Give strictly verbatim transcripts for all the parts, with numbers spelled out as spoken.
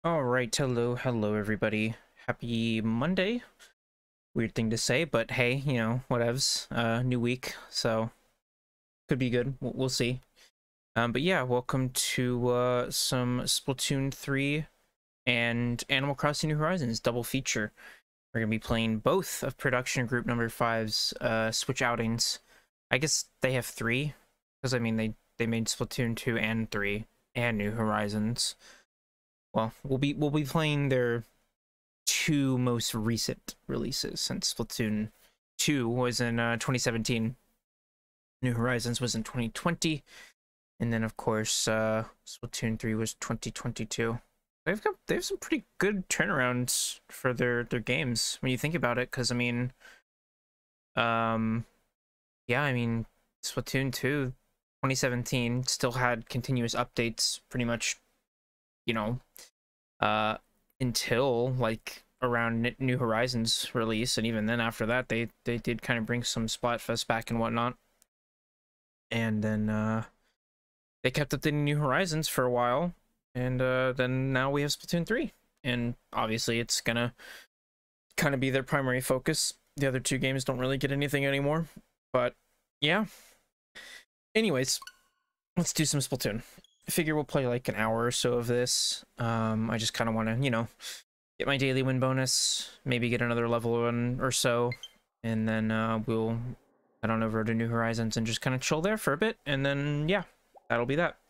All right, hello, hello, everybody. Happy Monday. Weird thing to say, but hey, you know, whatevs. Uh, new week, so could be good. We'll, we'll see. Um, but yeah, welcome to uh, some Splatoon three and Animal Crossing New Horizons double feature. We're gonna be playing both of Production Group Number Five's uh, Switch outings. I guess they have three, because I mean they they made Splatoon two and three and New Horizons. Well, we'll be we'll be playing their two most recent releases, since Splatoon two was in uh, twenty seventeen, New Horizons was in twenty twenty, and then of course uh, Splatoon three was twenty twenty-two. They've got they have some pretty good turnarounds for their their games when you think about it, because I mean, um, yeah, I mean Splatoon two, twenty seventeen still had continuous updates pretty much, you know, uh, until like around New Horizons release, and even then after that they they did kind of bring some Splatfest back and whatnot, and then uh, they kept updating New Horizons for a while, and uh, then now we have Splatoon three, and obviously it's gonna kind of be their primary focus. The other two games don't really get anything anymore, but yeah. Anyways, let's do some Splatoon. I figure we'll play like an hour or so of this. Um, I just kind of want to, you know, get my daily win bonus, maybe get another level one or so, and then uh, we'll head on over to New Horizons and just kind of chill there for a bit, and then, yeah, that'll be that.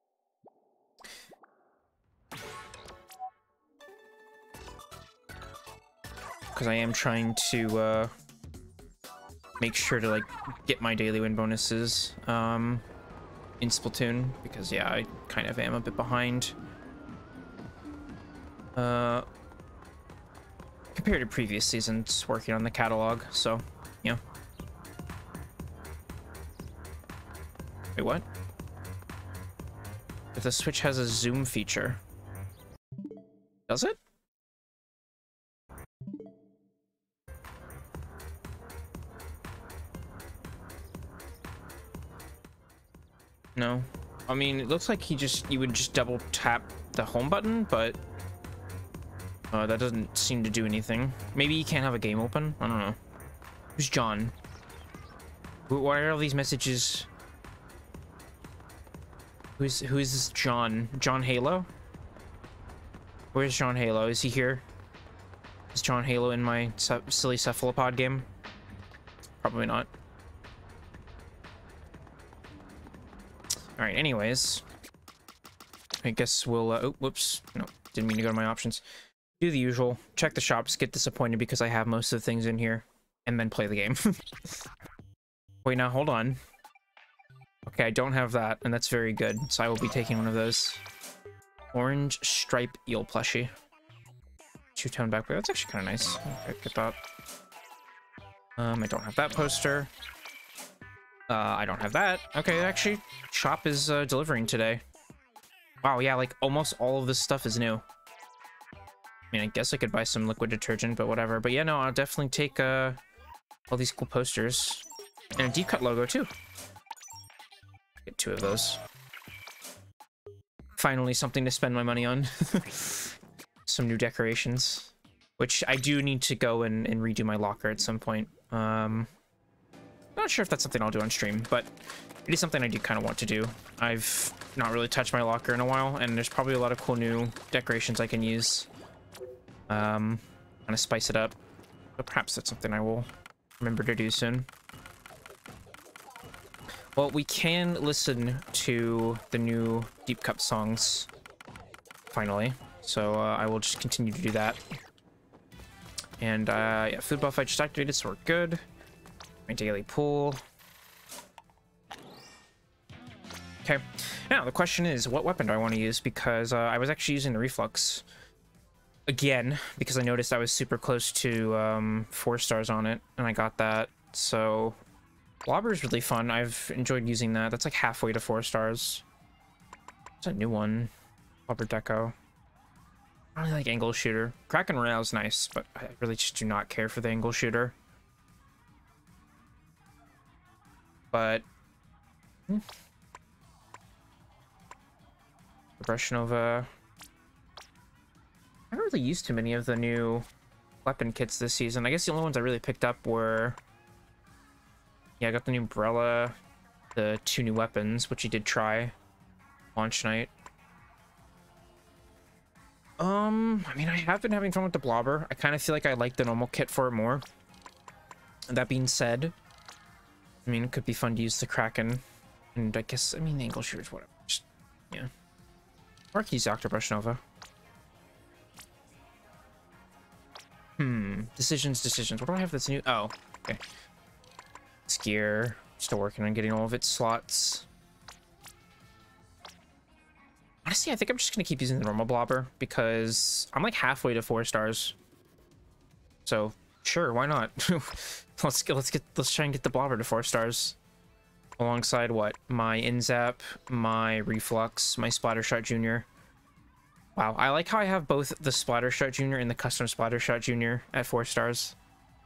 Because I am trying to uh, make sure to, like, get my daily win bonuses um, in Splatoon, because, yeah, I kind of am a bit behind. Uh, compared to previous seasons working on the catalog, so, yeah. Wait, what? If the Switch has a zoom feature. Does it? No. I mean, it looks like he just, you would just double tap the home button, but uh, that doesn't seem to do anything. Maybe you can't have a game open? I don't know. Who's John? Who, why are all these messages? Who's, who is this John? John Halo? Where's John Halo? Is he here? Is John Halo in my silly cephalopod game? Probably not. Alright, anyways. I guess we'll... Uh, oh, whoops. No, didn't mean to go to my options. Do the usual. Check the shops, get disappointed because I have most of the things in here, and then play the game. Wait, now, hold on. Okay, I don't have that, and that's very good, so I will be taking one of those. Orange stripe eel plushie. Two-tone back. That's actually kind of nice. Okay, get that. Um, I don't have that poster. Uh, I don't have that. Okay, actually, shop is uh, delivering today. Wow, yeah, like almost all of this stuff is new. I mean, I guess I could buy some liquid detergent, but whatever. But yeah, no, I'll definitely take uh, all these cool posters. And a deep cut logo, too. Get two of those. Finally, something to spend my money on. Some new decorations. Which I do need to go and, and redo my locker at some point. Um... Not sure if that's something I'll do on stream, but it is something I do kind of want to do. I've not really touched my locker in a while, and there's probably a lot of cool new decorations I can use. Um, kind of spice it up. But perhaps that's something I will remember to do soon. Well, we can listen to the new Deep Cup songs, finally. So uh, I will just continue to do that. And uh, yeah, food buff I just activated, so we're good. My daily pool. Okay, now the question is, what weapon do I want to use? Because uh, I was actually using the reflux again, because I noticed I was super close to um, four stars on it, and I got that. So Blobber is really fun. I've enjoyed using that. That's like halfway to four stars. It's a new one. Blobber Deco. I really like angle shooter. Kraken Royale is nice, but I really just do not care for the angle shooter. But hmm. Brush Nova. really used too many of the new weapon kits this season. I guess the only ones I really picked up were... Yeah, I got the new umbrella, the two new weapons, which you did try launch night. Um, I mean, I have been having fun with the blobber. I kind of feel like I like the normal kit for it more. That being said, I mean, it could be fun to use the Kraken. And I guess, I mean, the angle shooters, whatever. Just, yeah. Or I could use the Octobrush Nova. Hmm. Decisions, decisions. What do I have that's new? Oh, okay. Skier. Still working on getting all of its slots. Honestly, I think I'm just gonna keep using the normal blobber because I'm like halfway to four stars. So sure, why not? let's get let's get let's try and get the blobber to four stars. Alongside what? My Inzap, my Reflux, my Splattershot Junior. Wow, I like how I have both the Splattershot Junior and the custom Splattershot Junior at four stars.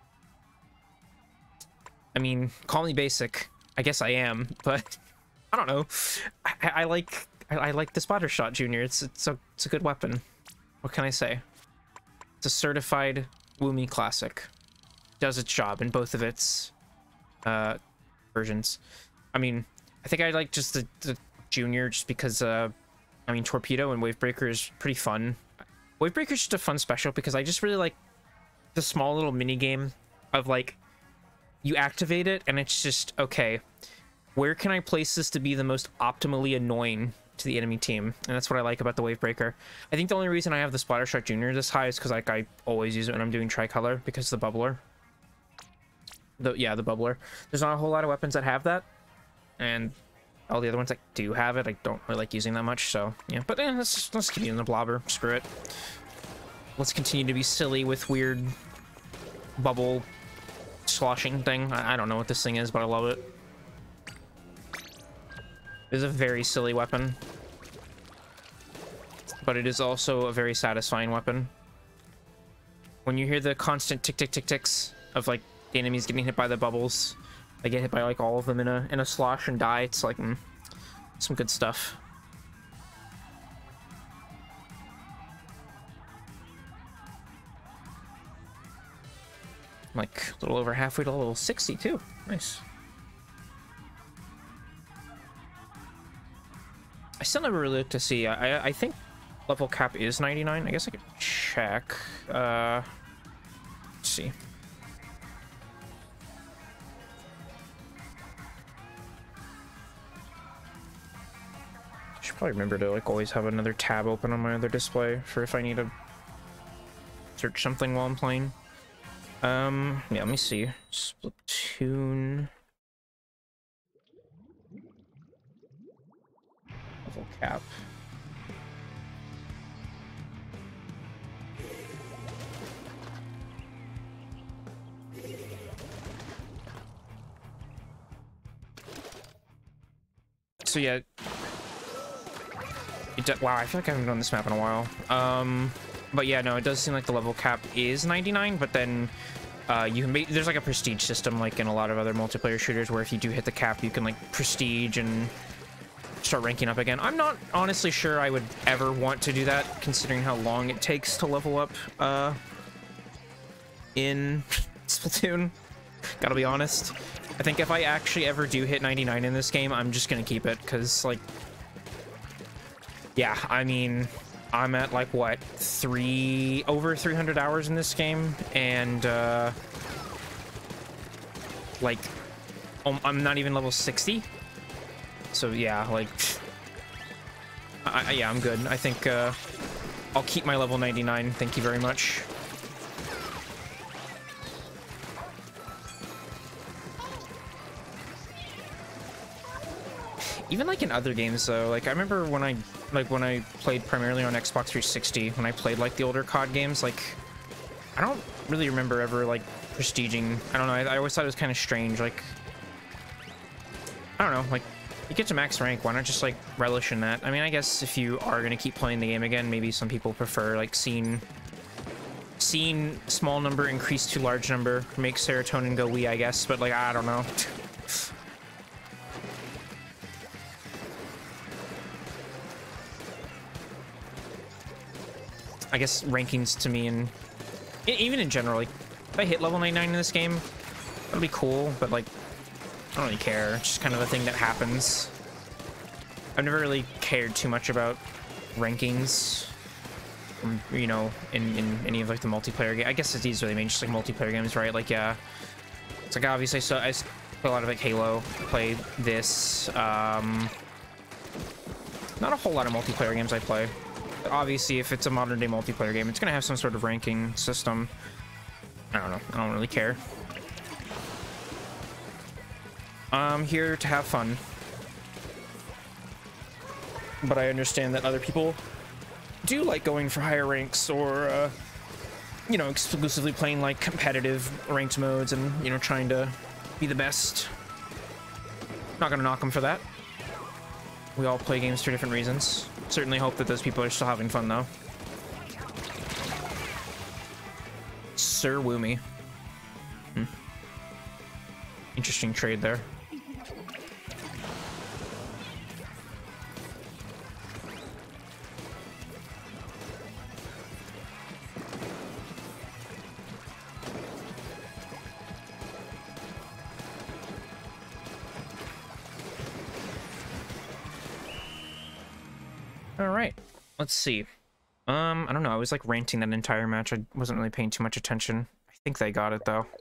I mean, call me basic. I guess I am, but I don't know. I, I like. I, I like the Splattershot Junior. It's it's a it's a good weapon. What can I say? It's a certified Woomy classic. Does its job in both of its uh, versions. I mean, I think I like just the, the Junior just because uh, I mean, Torpedo and Wavebreaker is pretty fun. Wavebreaker is just a fun special because I just really like the small little mini game of like you activate it and it's just okay. Where can I place this to be the most optimally annoying to the enemy team? And that's what I like about the Wavebreaker. I think the only reason I have the Splattershot Junior this high is because like I always use it when I'm doing tricolor because of the bubbler. The yeah, the bubbler. There's not a whole lot of weapons that have that, and all the other ones that do have it, I don't really like using that much. So yeah, but eh, let's let's keep using the blobber. Screw it. Let's continue to be silly with weird bubble sloshing thing. I, I don't know what this thing is, but I love it. It is a very silly weapon, but it is also a very satisfying weapon. When you hear the constant tick tick tick ticks of like the enemies getting hit by the bubbles, I get hit by like all of them in a in a slosh and die. It's like mm, some good stuff. I'm like a little over halfway to level sixty too. Nice. I still never really looked to see. I I think level cap is ninety-nine. I guess I could check. Uh, let's see. I should probably remember to like always have another tab open on my other display for if I need to search something while I'm playing. Um, yeah, let me see. Splatoon. Level cap. So yeah. It wow, I feel like I haven't done this map in a while. Um, but yeah, no, it does seem like the level cap is ninety-nine, but then uh, you can make, there's like a prestige system like in a lot of other multiplayer shooters where if you do hit the cap, you can like prestige and start ranking up again. I'm not honestly sure I would ever want to do that, considering how long it takes to level up uh, in Splatoon. Gotta be honest. I think if I actually ever do hit ninety-nine in this game, I'm just gonna keep it, because, like, yeah, I mean, I'm at, like, what, three, over three hundred hours in this game, and, uh, like, um, I'm not even level sixty. So yeah, like, I, I, yeah, I'm good. I think uh, I'll keep my level ninety-nine. Thank you very much. Even like in other games though, like I remember when I like when I played primarily on Xbox three sixty, when I played like the older C O D games, like I don't really remember ever like prestiging. I don't know. I, I always thought it was kind of strange. Like I don't know, like. You get to max rank, why not just like relish in that? I mean, I guess if you are gonna keep playing the game again, maybe some people prefer like seeing seeing small number increase to large number makes serotonin go wee, I guess, but like I don't know. I guess rankings to me, and even in general, like if I hit level ninety-nine in this game, that'll be cool, but like I don't really care. It's just kind of a thing that happens. I've never really cared too much about rankings, um, you know, in, in any of like the multiplayer game. I guess it's these really mean just like multiplayer games, right? Like, yeah, it's like obviously, so I play a lot of like Halo, play this, um, not a whole lot of multiplayer games I play. But obviously, if it's a modern day multiplayer game, it's gonna have some sort of ranking system. I don't know. I don't really care. I'm here to have fun. But I understand that other people do like going for higher ranks, or, uh, you know, exclusively playing like competitive ranked modes and, you know, trying to be the best. Not gonna knock them for that. We all play games for different reasons. Certainly hope that those people are still having fun, though. Sir Woomy. Hmm. Interesting trade there. All right, let's see. Um, I don't know. I was like ranting that entire match. I wasn't really paying too much attention. I think they got it though.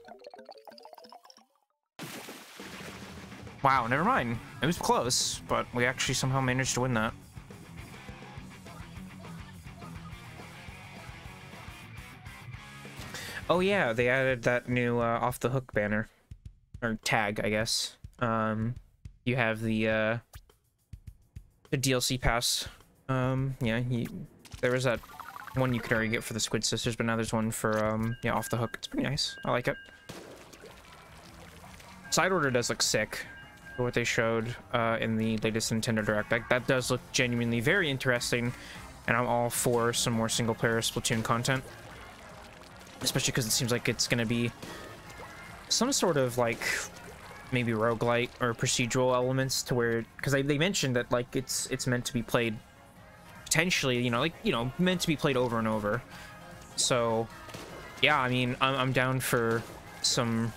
Wow, never mind. It was close, but we actually somehow managed to win that. Oh yeah, they added that new uh, off the hook banner, or tag, I guess. Um, you have the uh, the D L C pass. Um, yeah, he, there was that one you could already get for the Squid Sisters, but now there's one for, um, yeah, Off the Hook. It's pretty nice. I like it. Side order does look sick for what they showed, uh, in the latest Nintendo Direct. That, that does look genuinely very interesting, and I'm all for some more single-player Splatoon content. Especially because it seems like it's gonna be some sort of, like, maybe roguelite or procedural elements to where, because they, they mentioned that, like, it's it's meant to be played potentially, you know, like, you know, meant to be played over and over. So, yeah, I mean, I'm, I'm down for some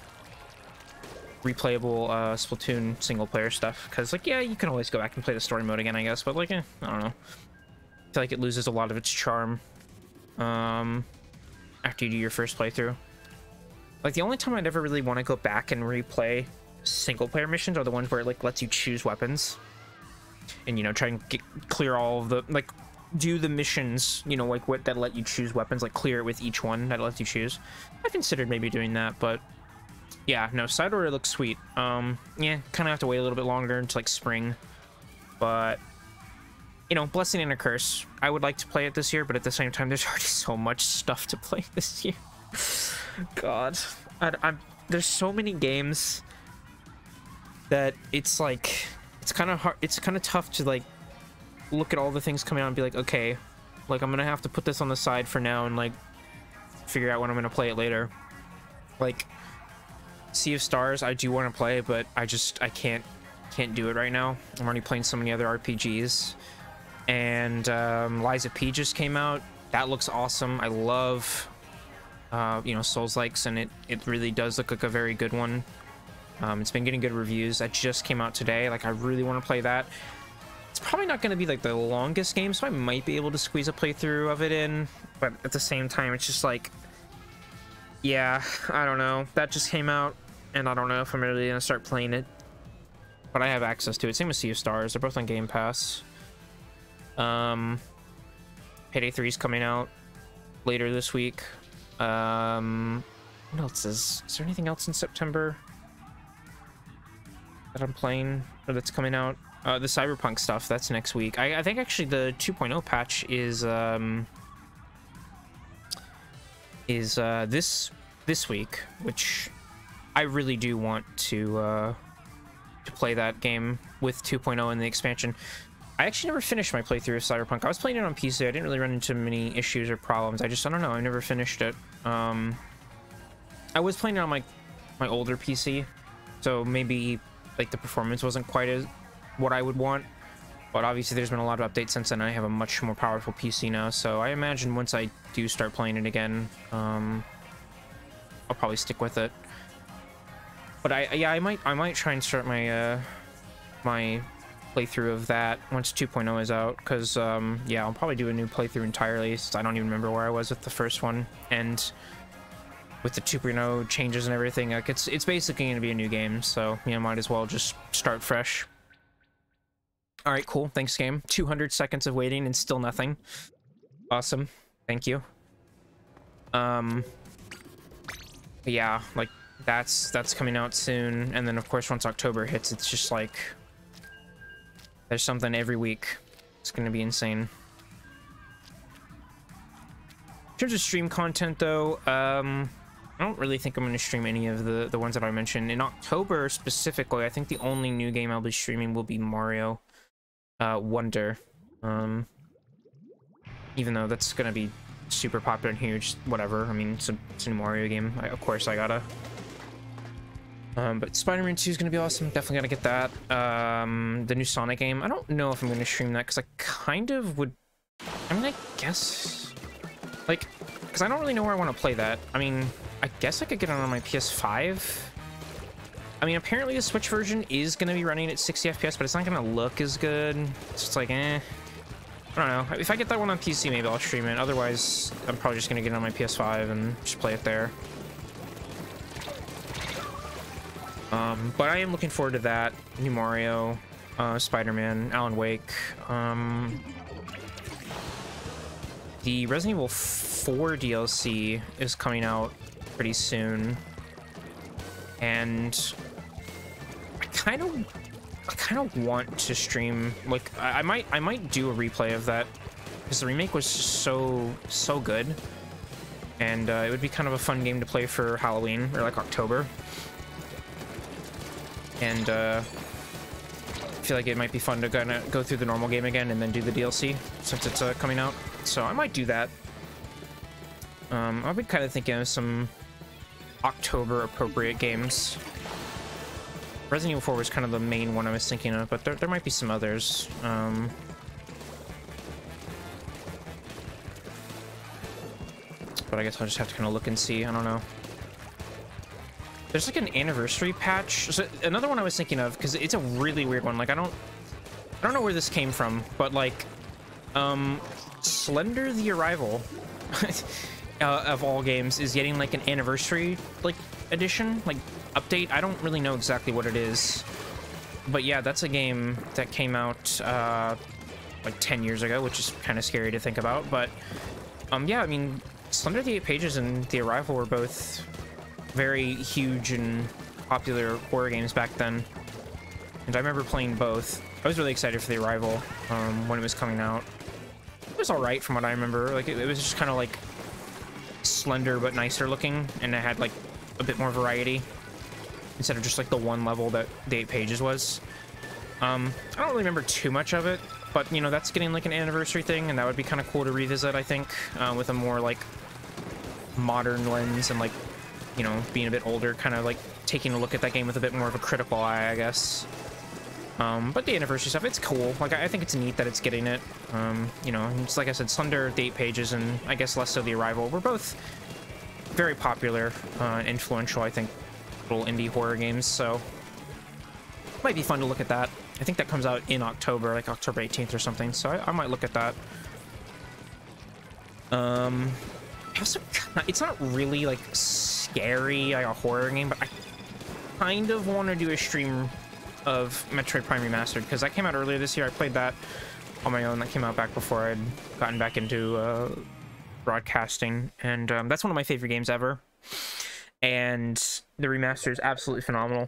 replayable uh, Splatoon single-player stuff. Because, like, yeah, you can always go back and play the story mode again, I guess. But, like, eh, I don't know. I feel like it loses a lot of its charm um, after you do your first playthrough. Like, the only time I'd ever really want to go back and replay single-player missions are the ones where it, like, lets you choose weapons. And, you know, try and get, clear all of the, like, do the missions, you know, like, what that let you choose weapons, like, clear it with each one that lets you choose. I considered maybe doing that, but, yeah, no, side order looks sweet. Um, yeah, kind of have to wait a little bit longer until, like, spring. But, you know, blessing and a curse. I would like to play it this year, but at the same time, there's already so much stuff to play this year. God. I, I'm, there's so many games that it's, like... It's kind of hard. It's kind of tough to like look at all the things coming out and be like, okay, like I'm gonna have to put this on the side for now and like figure out when I'm gonna play it later. Like Sea of Stars, I do want to play, but I just I can't can't do it right now. I'm already playing so many other R P Gs, and um, Lies of P just came out. That looks awesome. I love uh, you know, Souls-likes, and it it really does look like a very good one. Um, it's been getting good reviews. That just came out today. Like, I really want to play that. It's probably not going to be, like, the longest game, so I might be able to squeeze a playthrough of it in. But at the same time, it's just like... Yeah, I don't know. That just came out, and I don't know if I'm really going to start playing it. But I have access to it. Same with Sea of Stars. They're both on Game Pass. Um, Payday three is coming out later this week. Um, what else is... Is there anything else in September that I'm playing, or that's coming out? Uh, the Cyberpunk stuff, that's next week. I, I think actually the two point oh patch is um is uh this this week, which I really do want to uh to play that game with two point oh and the expansion. I actually never finished my playthrough of Cyberpunk. I was playing it on P C. I didn't really run into many issues or problems. I just I don't know. I never finished it. Um, I was playing it on my my older P C, so maybe like the performance wasn't quite as what I would want. But obviously there's been a lot of updates since then. I have a much more powerful P C now, so I imagine once I do start playing it again, um, I'll probably stick with it. But I, yeah, I might, I might try and start my, uh, my playthrough of that once two point oh is out, because, um, yeah, I'll probably do a new playthrough entirely, since I don't even remember where I was with the first one, and with the two point oh changes and everything, like, it's, it's basically going to be a new game, so, you know, might as well just start fresh. Alright, cool, thanks game. two hundred seconds of waiting and still nothing. Awesome, thank you. Um, yeah, like, that's that's coming out soon, and then of course once October hits, it's just like there's something every week. It's gonna be insane. In terms of stream content though, um I don't really think I'm gonna stream any of the the ones that I mentioned. In October specifically, I think the only new game I'll be streaming will be Mario uh Wonder. Um even though that's gonna be super popular and huge, whatever. I mean, it's a, it's a new Mario game. I, of course I gotta. Um, but Spider-Man two is going to be awesome. Definitely got to get that. Um, the new Sonic game. I don't know if I'm going to stream that because I kind of would... I mean, I guess... Like, because I don't really know where I want to play that. I mean, I guess I could get it on my P S five. I mean, apparently the Switch version is going to be running at sixty F P S, but it's not going to look as good. It's just like, eh. I don't know. If I get that one on P C, maybe I'll stream it. Otherwise, I'm probably just going to get it on my P S five and just play it there. Um, but I am looking forward to that. New Mario, uh, Spider-Man, Alan Wake. Um, the Resident Evil four D L C is coming out pretty soon. And I kind of... I kind of want to stream, like, I, I might I might do a replay of that, because the remake was so, so good. And uh, it would be kind of a fun game to play for Halloween, or like October. And uh, I feel like it might be fun to gonna go through the normal game again and then do the D L C since it's uh, coming out. So I might do that. Um, I've been kind of thinking of some October appropriate games. Resident Evil four was kind of the main one I was thinking of, but there, there might be some others. Um, but I guess I'll just have to kind of look and see. I don't know. There's like an anniversary patch. So another one I was thinking of, because it's a really weird one. Like, I don't, I don't know where this came from, but like, um, Slender the Arrival, uh, of all games, is getting like an anniversary like edition, like update. I don't really know exactly what it is, but yeah, that's a game that came out uh, like ten years ago, which is kind of scary to think about. But um, yeah, I mean, Slender the Eight Pages and The Arrival were both very huge and popular horror games back then, and I remember playing both. I was really excited for The Arrival um, when it was coming out. It was all right from what I remember. Like, it, it was just kind of like Slender but nicer looking, and it had like a bit more variety instead of just like the one level that the Eight Pages was. Um, I don't really remember too much of it, but you know, that's getting like an anniversary thing, and that would be kind of cool to revisit, I think, uh, with a more like modern lens and like, you know, being a bit older, kind of like taking a look at that game with a bit more of a critical eye, I guess. Um, but the anniversary stuff, it's cool. Like, I think it's neat that it's getting it. Um, you know, it's like I said, Slender, the Eight Pages, and I guess less so The Arrival were both very popular uh, and influential, I think, little indie horror games, so might be fun to look at that. I think that comes out in October, like October eighteenth or something, so I, I might look at that. Um, also, it's not really like scary, like a horror game, but I kind of want to do a stream of Metroid Prime Remastered, because that came out earlier this year. I played that on my own. That came out back before I'd gotten back into uh, broadcasting, and um, that's one of my favorite games ever. And the remaster is absolutely phenomenal.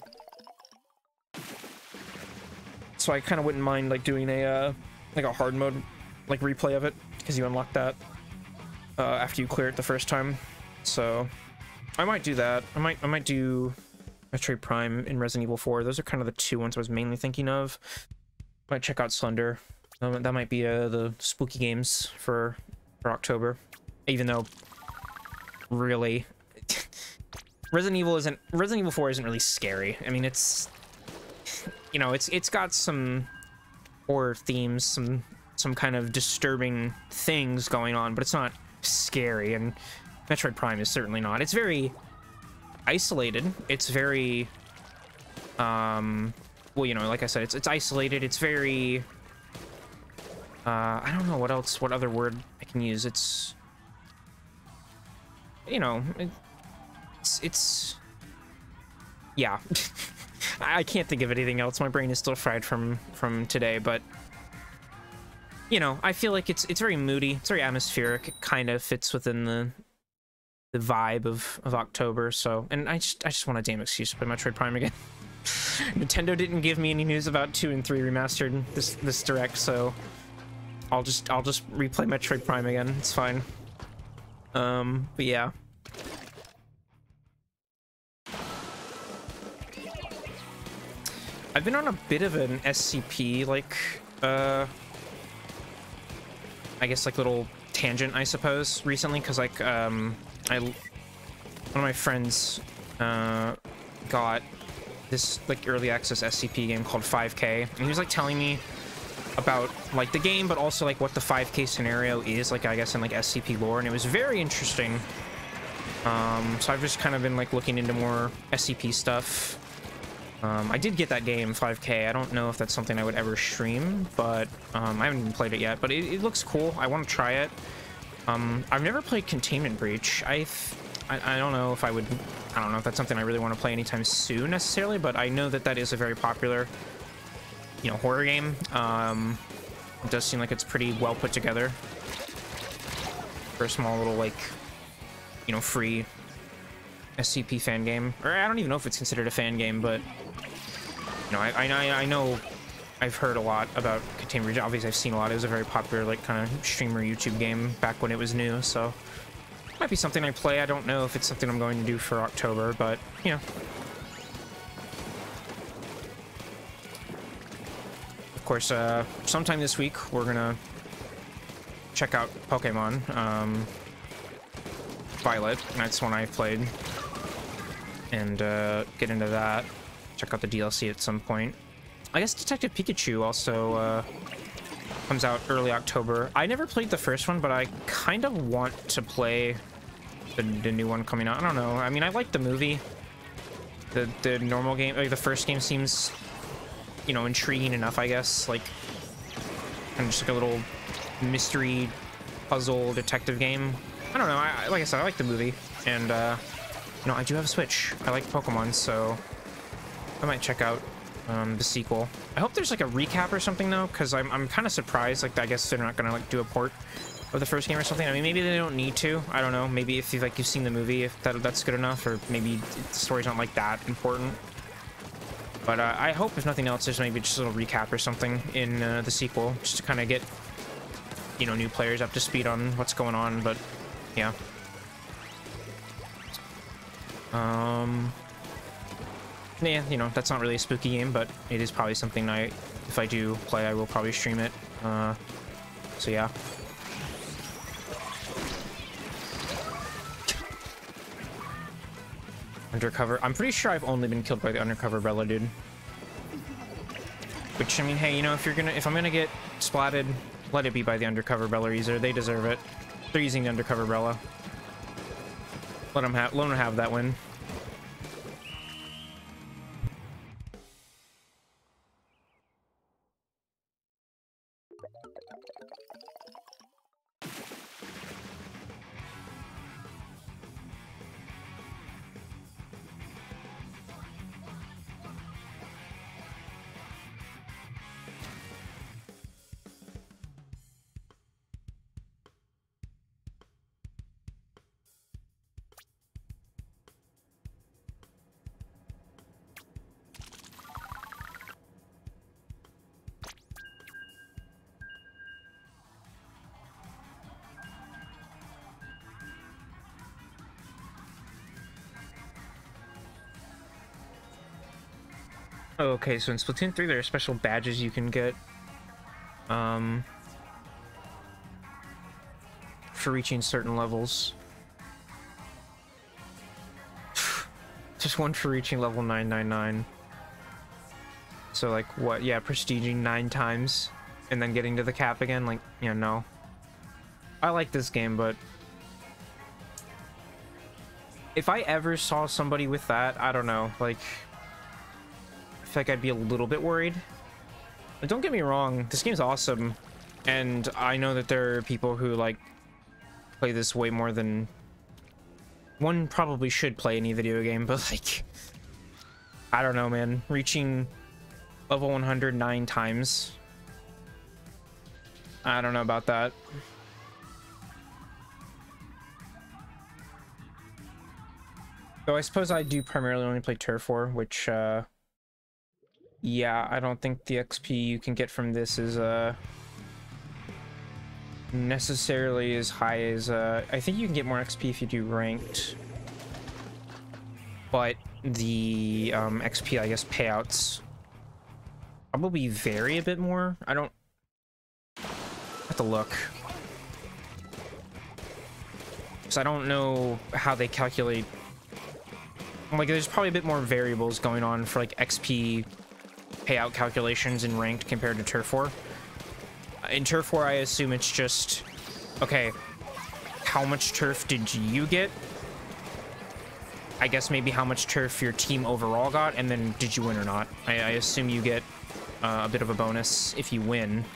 So I kind of wouldn't mind like doing a uh, like a hard mode like replay of it, because you unlock that uh, after you clear it the first time. So I might do that. I might I might do Metroid Prime and Resident Evil four. Those are kind of the two ones I was mainly thinking of. Might check out Slender. Um, that might be uh, the spooky games for for October. Even though, really, Resident Evil isn't Resident Evil four isn't really scary. I mean, it's, you know, it's it's got some horror themes, some some kind of disturbing things going on, but it's not scary, and Metroid Prime is certainly not. It's very isolated. It's very, um, well, you know, like I said, it's, it's isolated. It's very, uh, I don't know what else, what other word I can use. It's, you know, it, it's, it's, yeah. I can't think of anything else. My brain is still fried from, from today, but you know, I feel like it's it's very moody, it's very atmospheric. It kind of fits within the the vibe of of October. So, and I just I just want a damn excuse to play Metroid Prime again. Nintendo didn't give me any news about two and three remastered this this direct, so I'll just I'll just replay Metroid Prime again. It's fine. Um, but yeah. I've been on a bit of an S C P like uh. I guess like little tangent, I suppose, recently, because like um I one of my friends uh got this like early access S C P game called five K, and he was like telling me about like the game, but also like what the five K scenario is, like I guess in like S C P lore, and it was very interesting. Um so I've just kind of been like looking into more S C P stuff. Um, I did get that game, five K. I don't know if that's something I would ever stream, but um, I haven't even played it yet. But it, it looks cool. I want to try it. Um, I've never played Containment Breach. I've, I I don't know if I would. I don't know if that's something I really want to play anytime soon necessarily. But I know that that is a very popular, you know, horror game. Um, it does seem like it's pretty well put together for a small little like, you know, free S C P fan game. Or I don't even know if it's considered a fan game, but you know, I I, I know I've heard a lot about Containment Breach. Obviously, I've seen a lot. It was a very popular like kind of streamer YouTube game back when it was new, so it might be something I play. I don't know if it's something I'm going to do for October, but you know. Of course, uh, sometime this week we're gonna check out Pokemon um, Violet. That's one I've played, and uh, get into that. Check out the D L C at some point. I guess Detective Pikachu also uh, comes out early October. I never played the first one, but I kind of want to play the, the new one coming out. I don't know. I mean, I like the movie. The the normal game, like the first game, seems, you know, intriguing enough, I guess. Like, kind of just like a little mystery puzzle detective game. I don't know. I, like I said, I like the movie, and uh, you know, I do have a Switch. I like Pokemon, so I might check out um, the sequel. I hope there's like a recap or something though, because I'm I'm kind of surprised. Like, I guess they're not gonna like do a port of the first game or something. I mean, maybe they don't need to. I don't know. Maybe if you like you've seen the movie, if that that's good enough, or maybe the story's not like that important. But uh, I hope, if nothing else, there's maybe just a little recap or something in uh, the sequel, just to kind of get, you know, new players up to speed on what's going on. But yeah. Um. Yeah, you know, that's not really a spooky game, but it is probably something I, if I do play, I will probably stream it. Uh. So yeah. Undercover. I'm pretty sure I've only been killed by the undercover Bella dude. Which, I mean, hey, you know, if you're gonna, if I'm gonna get splatted, let it be by the undercover Bella user. They deserve it. They're using the undercover Bella. Let them have, let them have that win. Okay, so in Splatoon three, there are special badges you can get um, for reaching certain levels. Just one for reaching level nine nine nine. So like what? Yeah, prestiging nine times and then getting to the cap again. Like, you know, no. I like this game, but if I ever saw somebody with that, I don't know. Like, I feel like I'd be a little bit worried. But don't get me wrong, this game's awesome, and I know that there are people who like play this way more than one probably should play any video game, but like, I don't know, man. Reaching level one hundred nine times, I don't know about that. Though I suppose I do primarily only play Turf War, which, uh, yeah, I don't think the X P you can get from this is, uh, necessarily as high as, uh, I think you can get more X P if you do ranked. But the, um, X P, I guess, payouts probably vary a bit more. I don't have to look. Because I don't know how they calculate. Like, there's probably a bit more variables going on for, like, X P payout calculations in ranked compared to Turf War. In Turf War, I assume it's just, okay, how much turf did you get? I guess maybe how much turf your team overall got, and then did you win or not? I, I assume you get uh, a bit of a bonus if you win.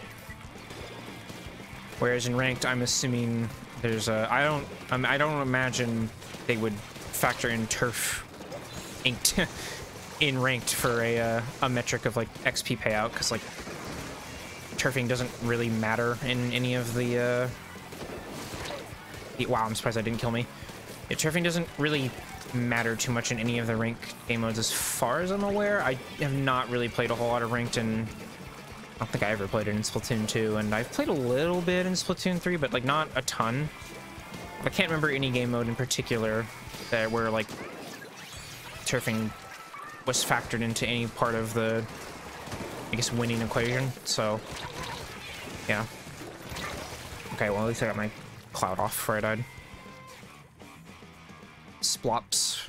Whereas in ranked, I'm assuming there's a, I don't, um, I don't imagine they would factor in turf inked in ranked for a uh, a metric of like X P payout, because like turfing doesn't really matter in any of the uh the, wow, I'm surprised that didn't kill me. Yeah, turfing doesn't really matter too much in any of the ranked game modes as far as I'm aware. I have not really played a whole lot of ranked, and I don't think I ever played it in Splatoon two, and I've played a little bit in Splatoon three, but like not a ton. I can't remember any game mode in particular that where like turfing was factored into any part of the, I guess, winning equation. So yeah, okay, well at least I got my cloud off before I died. Splops.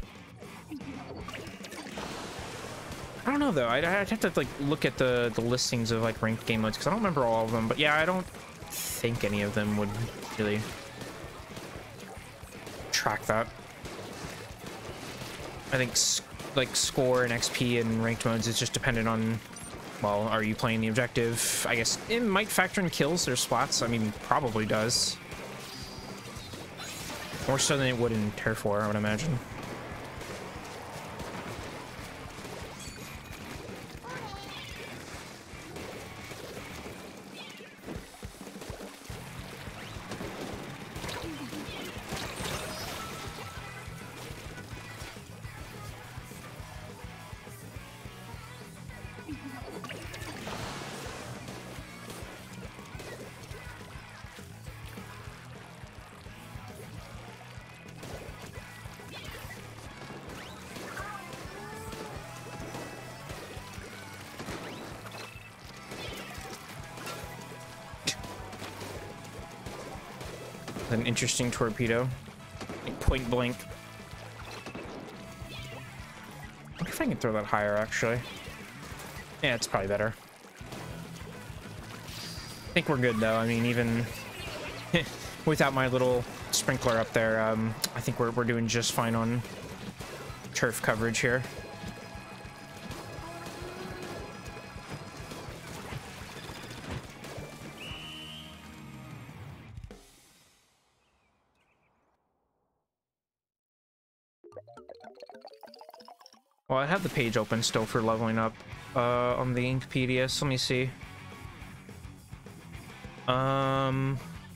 I don't know though, I'd, I'd have to like look at the the listings of like ranked game modes, because I don't remember all of them, but yeah, I don't think any of them would really track that. I think like score and X P and ranked modes is just dependent on, well, are you playing the objective? I guess it might factor in kills or splats. I mean, probably does. More so than it would in Turf War, I would imagine. An interesting torpedo, like point blank. I wonder if I can throw that higher, actually. Yeah, it's probably better. I think we're good though. I mean, even without my little sprinkler up there, um, I think we're, we're doing just fine on turf coverage here. Well, I have the page open still for leveling up uh, on the Inkpedia. So let me see. Um,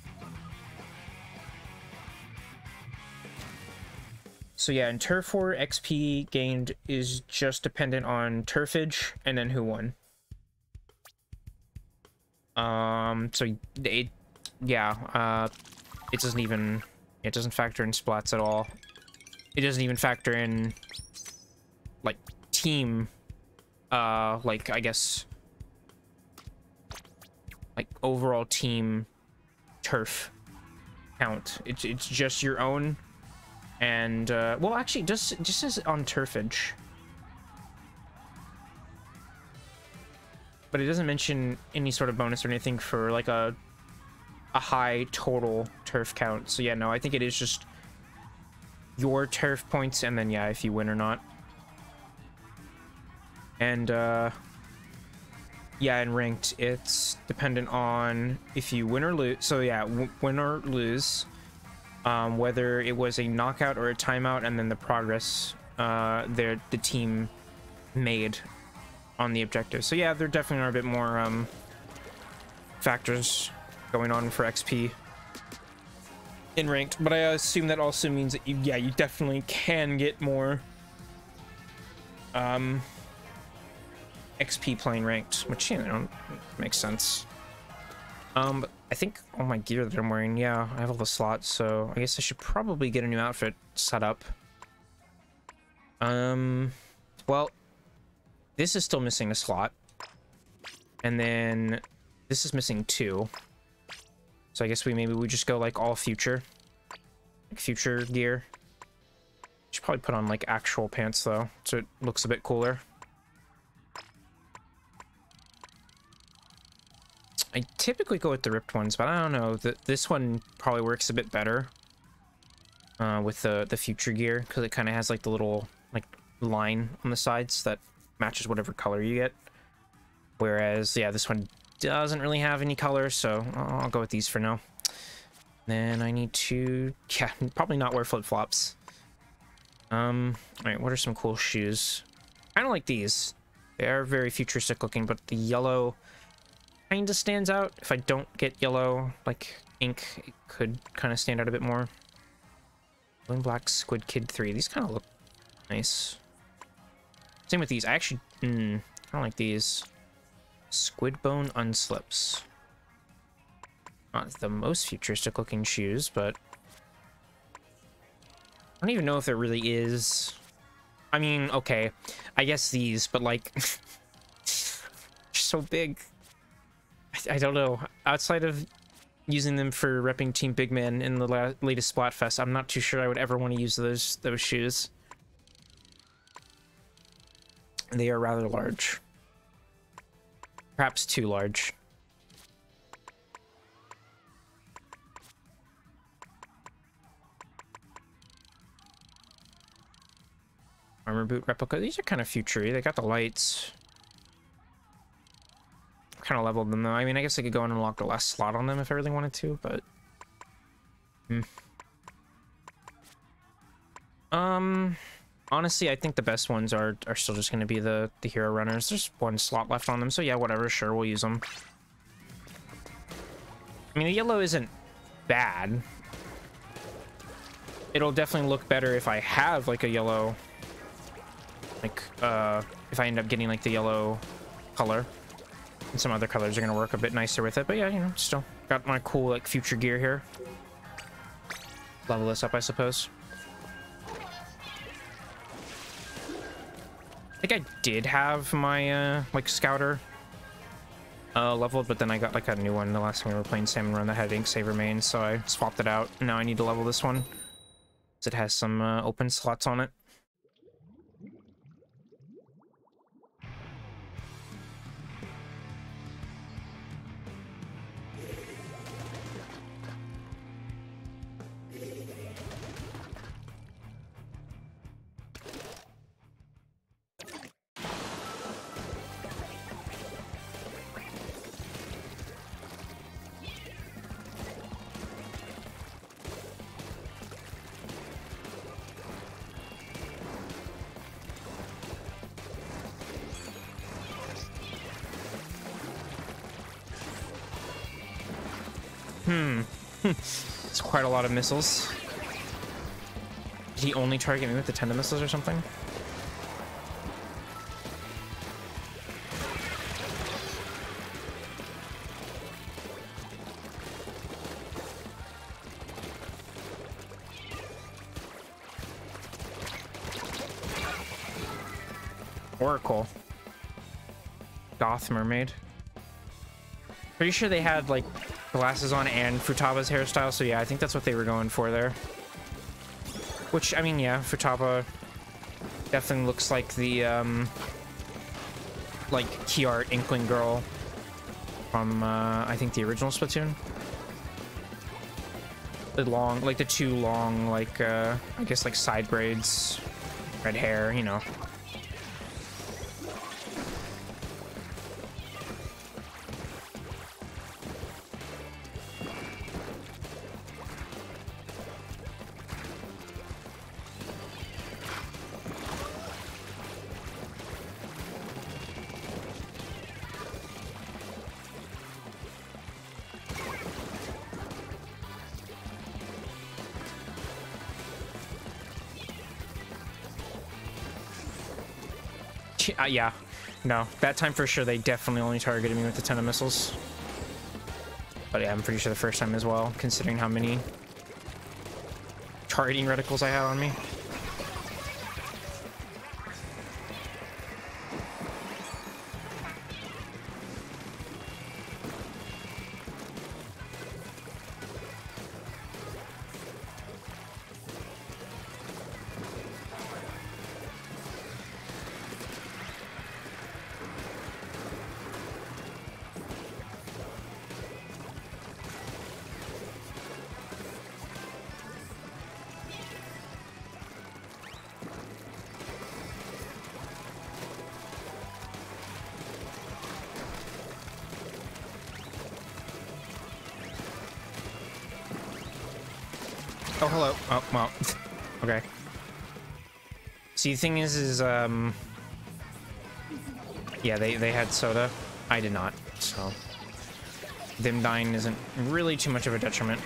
so yeah, in Turf War, X P gained is just dependent on turfage and then who won. Um, so it, yeah, uh, it doesn't even, it doesn't factor in splats at all. It doesn't even factor in like team, uh, like I guess, like overall team turf count. It's it's just your own, and uh, well, actually, just just as on turfage. but it doesn't mention any sort of bonus or anything for like a a high total turf count. So yeah, no, I think it is just your turf points, and then yeah, if you win or not. And uh yeah, in ranked, it's dependent on if you win or lose. So yeah, w win or lose, um, whether it was a knockout or a timeout, and then the progress uh, there the team made on the objective. So yeah, there definitely are a bit more um, factors going on for X P in ranked, but I assume that also means that you, yeah, you definitely can get more um. X P playing ranked, which, you know, makes sense. Um, but I think all my gear that I'm wearing, yeah, I have all the slots, so I guess I should probably get a new outfit set up. Um, well, this is still missing a slot. And then this is missing two. So I guess we maybe we just go like all future. Like future gear. Should probably put on like actual pants though, so it looks a bit cooler. I typically go with the ripped ones, but I don't know. The, this one probably works a bit better uh, with the, the future gear, because it kind of has like the little like line on the sides that matches whatever color you get. Whereas, yeah, this one doesn't really have any color, so I'll, I'll go with these for now. Then I need to, yeah, probably not wear flip-flops. Um, all right, what are some cool shoes? I don't like these. They are very futuristic looking, but the yellow kind of stands out. If I don't get yellow like ink, it could kind of stand out a bit more. Blue and Black Squid Kid three. These kind of look nice. Same with these. I actually mm, I don't like these. Squid Bone Unslips. Not the most futuristic looking shoes, but I don't even know if there really is. I mean, okay, I guess these, but like so big. I don't know. Outside of using them for repping Team Big Man in the la latest Splatfest, I'm not too sure I would ever want to use those those shoes. They are rather large. Perhaps too large. Armor boot replica. These are kind of futury. They got the lights. Kind of leveled them though. I mean, I guess I could go and unlock the last slot on them if I really wanted to, but hmm. um honestly, I think the best ones are are still just going to be the the hero runners. There's one slot left on them, so yeah, whatever, sure, we'll use them. I mean, the yellow isn't bad. It'll definitely look better if I have like a yellow, like uh if I end up getting like the yellow color. And some other colors are going to work a bit nicer with it, but yeah, you know, still got my cool like future gear here. Level this up, I suppose. I think I did have my uh like scouter uh leveled, but then I got like a new one the last time we were playing Salmon Run that had Ink Saver main, so I swapped it out. Now I need to level this one because it has some uh, open slots on it. Hmm. It's quite a lot of missiles. Did he only target me with the tendon missiles or something? Oracle. Goth Mermaid. Pretty sure they had like glasses on and Futaba's hairstyle, so yeah, I think that's what they were going for there. Which, I mean, yeah, Futaba definitely looks like the um like key art Inkling girl from, uh, I think the original Splatoon. The long, like the two long, like, uh, I guess like side braids, red hair, you know. Uh, yeah, no, that time for sure they definitely only targeted me with the ten of missiles. But yeah, I'm pretty sure the first time as well, considering how many targeting reticles I had on me. Oh, hello. Oh, well. Okay. See, the thing is, is, um... yeah, they, they had soda. I did not, so... them dying isn't really too much of a detriment.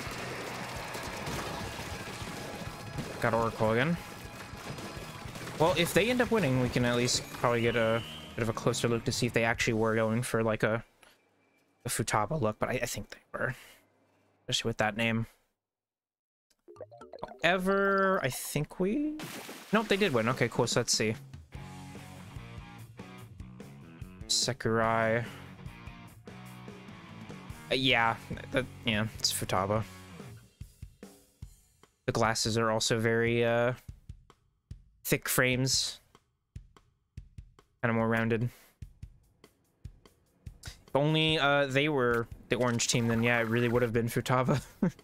Got Oracle again. Well, if they end up winning, we can at least probably get a bit of a closer look to see if they actually were going for, like, a, a Futaba look, but I, I think they were. Especially with that name. However, I think we... Nope, they did win. Okay, cool, so let's see. Sakurai. Uh, yeah, that, yeah, it's Futaba. The glasses are also very, uh... thick frames. Kind of more rounded. If only, uh, they were the orange team, then yeah, it really would have been Futaba.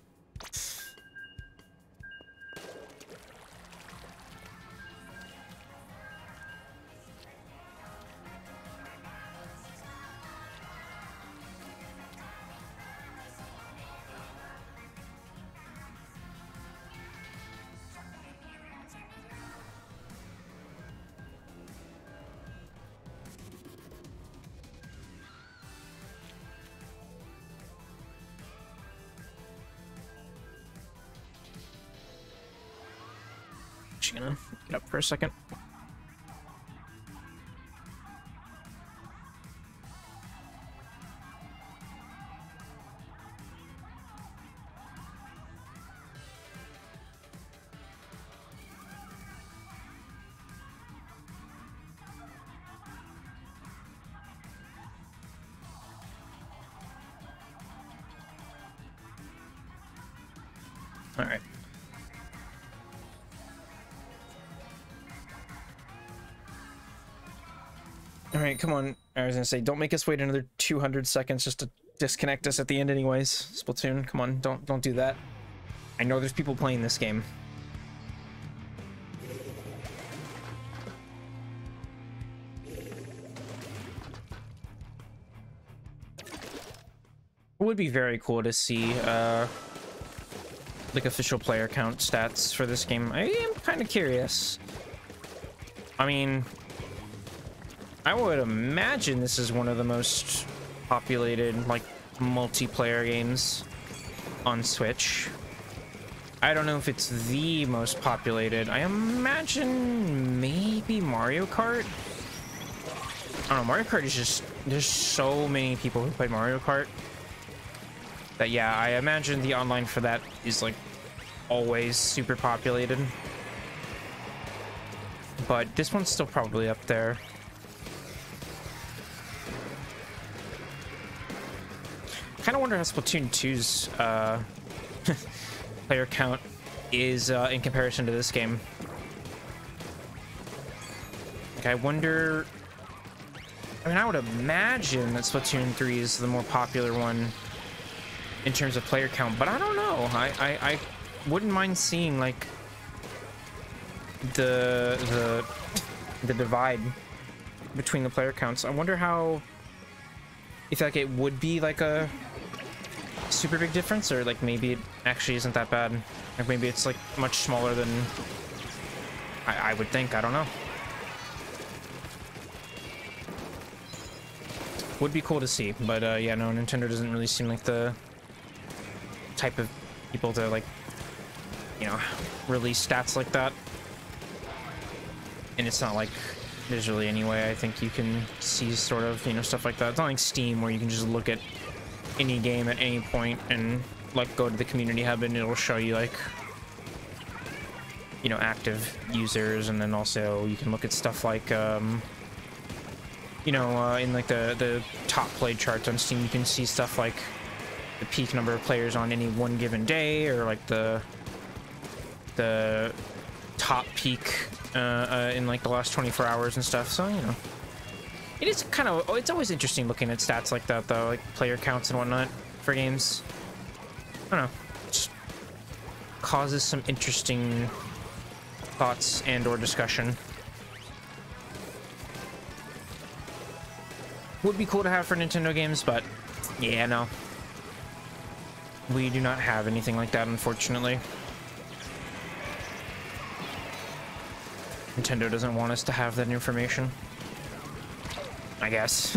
Just gonna get up for a second. All right. All right, come on. I was gonna say, don't make us wait another two hundred seconds just to disconnect us at the end anyways. Splatoon, come on, don't don't do that. I know there's people playing this game. It would be very cool to see uh like official player count stats for this game. I am kind of curious. I mean, I would imagine this is one of the most populated, like, multiplayer games on Switch. I don't know if it's the most populated. I imagine maybe Mario Kart? I don't know, Mario Kart is just... there's so many people who play Mario Kart that, yeah, I imagine the online for that is, like, always super populated. But this one's still probably up there. Kind of wonder how Splatoon two's uh, player count is uh, in comparison to this game. Like, I wonder I mean, I would imagine that Splatoon three is the more popular one in terms of player count, but I don't know. I, I, I wouldn't mind seeing like the the the divide between the player counts. I wonder how, if like it would be like a super big difference, or like maybe it actually isn't that bad. Like maybe it's like much smaller than I, I would think. I don't know. Would be cool to see, but uh, yeah, no, Nintendo doesn't really seem like the type of people to like, you know, release stats like that. And it's not like there's really any way I think you can see sort of, you know, stuff like that. It's not like Steam where you can just look at any game at any point and like go to the community hub and it'll show you like, you know, active users, and then also you can look at stuff like um you know, uh, in like the the top played charts on Steam, you can see stuff like the peak number of players on any one given day, or like the the top peak uh, uh, in like the last twenty-four hours and stuff. So, you know, it is kind of, oh, it's always interesting looking at stats like that though, like player counts and whatnot for games. I don't know, it just causes some interesting thoughts and or discussion. Would be cool to have for Nintendo games, but yeah, no. We do not have anything like that, unfortunately. Nintendo doesn't want us to have that information, I guess.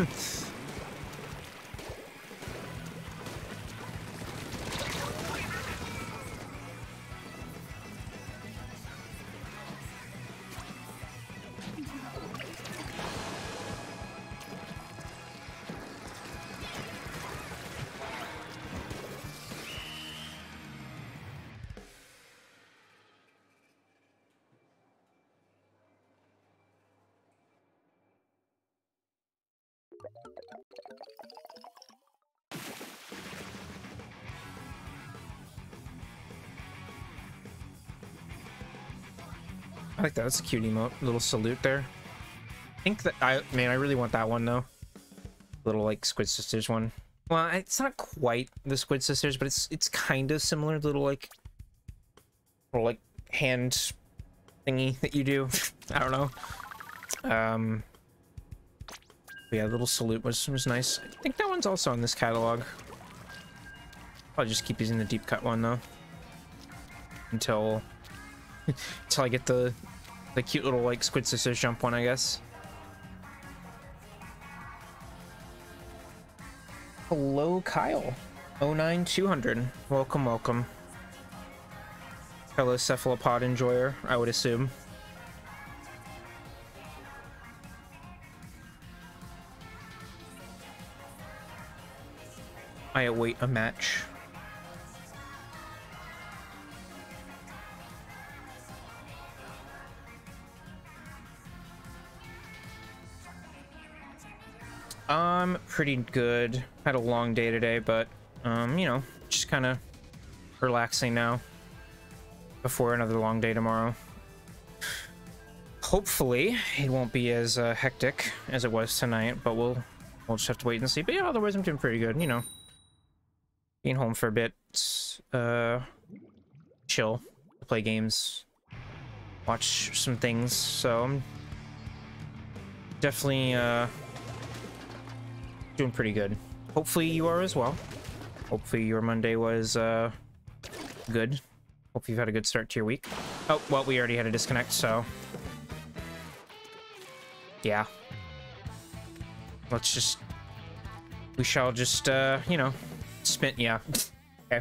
I like that. That's a cute emote. Little salute there. I think that I man, I really want that one though. Little like Squid Sisters one. Well, it's not quite the Squid Sisters, but it's it's kind of similar. Little like, little like hand thingy that you do. I don't know. Um. Yeah, little salute was was nice. I think that one's also in this catalog. I'll just keep using the deep cut one though, until until I get the the cute little like Squid Sisters jump one, I guess. Hello, Kyle. oh nine two hundred. Welcome, welcome. Fellow cephalopod enjoyer, I would assume. I await a match. Um, pretty good. Had a long day today, but um, you know, just kind of relaxing now before another long day tomorrow. Hopefully, it won't be as uh, hectic as it was tonight, but we'll we'll just have to wait and see. But yeah, otherwise I'm doing pretty good. You know, being home for a bit, uh, chill, play games, watch some things. So I'm definitely uh. doing pretty good. Hopefully you are as well. Hopefully your Monday was uh good. Hopefully you've had a good start to your week. Oh, well, we already had a disconnect, so yeah. Let's just, we shall just uh, you know, spin, yeah. Okay.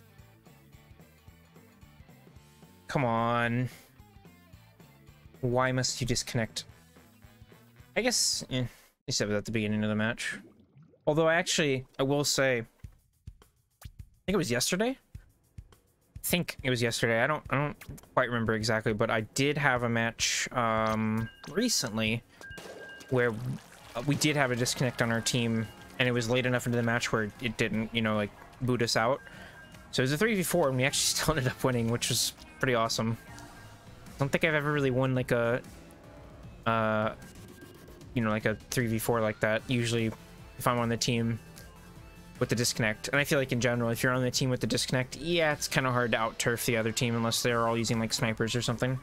Come on. Why must you disconnect? I guess, eh, at least that was at the beginning of the match. Although I actually, I will say, I think it was yesterday. I think it was yesterday. I don't, I don't quite remember exactly, but I did have a match um, recently where we did have a disconnect on our team, and it was late enough into the match where it didn't, you know, like boot us out. So it was a three v four, and we actually still ended up winning, which was pretty awesome. I don't think I've ever really won like a, uh, you know, like a three v four like that. Usually if I'm on the team with the disconnect, and I feel like in general, if you're on the team with the disconnect, yeah, it's kind of hard to out turf the other team unless they're all using like snipers or something.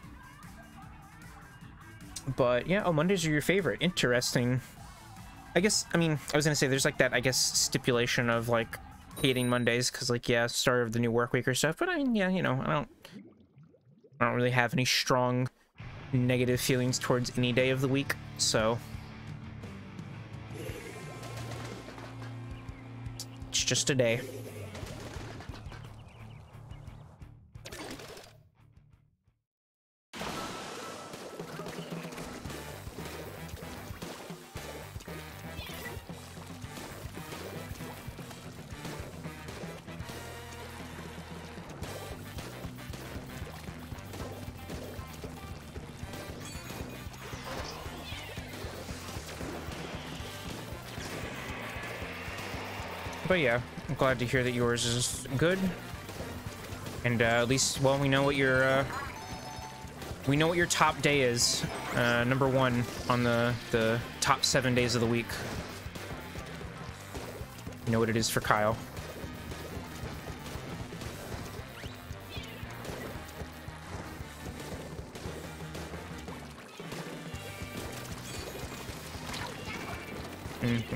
But yeah, oh, Mondays are your favorite. Interesting. I guess, I mean, I was gonna say there's like that, I guess, stipulation of like hating Mondays because like, yeah, start of the new work week or stuff. But I mean, yeah, you know, I don't, I don't really have any strong negative feelings towards any day of the week. So it's just a day. But yeah, I'm glad to hear that yours is good. And uh, at least, well, we know what your uh, we know what your top day is. Uh, number one on the the top seven days of the week. You know what it is for Kyle. Mm-hmm.